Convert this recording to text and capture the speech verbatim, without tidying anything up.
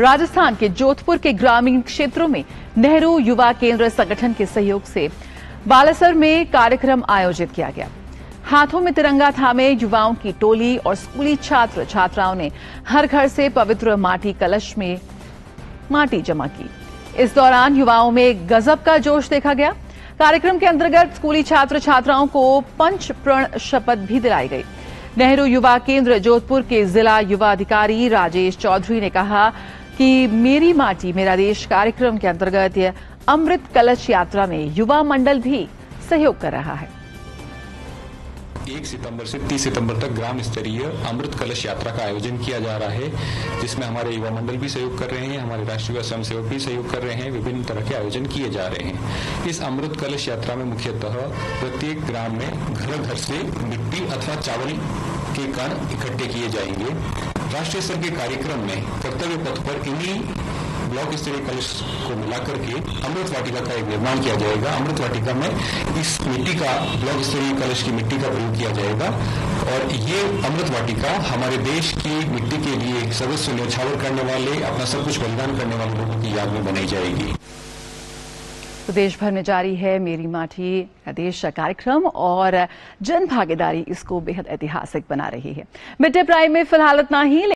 राजस्थान के जोधपुर के ग्रामीण क्षेत्रों में नेहरू युवा केंद्र संगठन के सहयोग से बालासर में कार्यक्रम आयोजित किया गया। हाथों में तिरंगा थामे युवाओं की टोली और स्कूली छात्र छात्राओं ने हर घर से पवित्र माटी कलश में माटी जमा की। इस दौरान युवाओं में गजब का जोश देखा गया। कार्यक्रम के अंतर्गत स्कूली छात्र छात्राओं को पंच प्रण शपथ भी दिलाई गई। नेहरू युवा केंद्र जोधपुर के जिला युवा अधिकारी राजेश चौधरी ने कहा कि मेरी माटी मेरा देश कार्यक्रम के अंतर्गत अमृत कलश यात्रा में युवा मंडल भी सहयोग कर रहा है। एक सितंबर से तीस सितंबर तक ग्राम स्तरीय अमृत कलश यात्रा का आयोजन किया जा रहा है, जिसमें हमारे युवा मंडल भी सहयोग कर रहे हैं, हमारे राष्ट्रीय युवा स्वयंसेवक भी सहयोग कर रहे हैं। विभिन्न तरह के आयोजन किए जा रहे हैं। इस अमृत कलश यात्रा में मुख्यतः प्रत्येक ग्राम में घर घर से मिट्टी अथवा चावल के कण इकट्ठे किए जाएंगे। राष्ट्रीय स्तर के कार्यक्रम में कर्तव्य पथ पर इन्हीं ब्लॉक स्तरीय कलश को मिलाकर के अमृत वाटिका का एक निर्माण किया जाएगा। अमृत वाटिका में इस मिट्टी का ब्लॉक स्तरीय कलश की मिट्टी का प्रयोग किया जाएगा और ये अमृत वाटिका हमारे देश की मिट्टी के लिए सर्वस्व न्यौछावर करने वाले, अपना सब कुछ बलिदान करने वाले लोगों की याद में बनाई जाएगी। तो देश भर में जारी है मेरी माटी मेरा देश कार्यक्रम और जन भागीदारी इसको बेहद ऐतिहासिक बना रही है। मिड डे प्राइम में फिलहाल इतना ही।